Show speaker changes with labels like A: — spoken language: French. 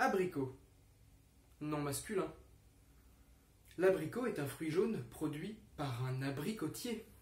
A: Abricot. Nom masculin. L'abricot est un fruit jaune produit par un abricotier.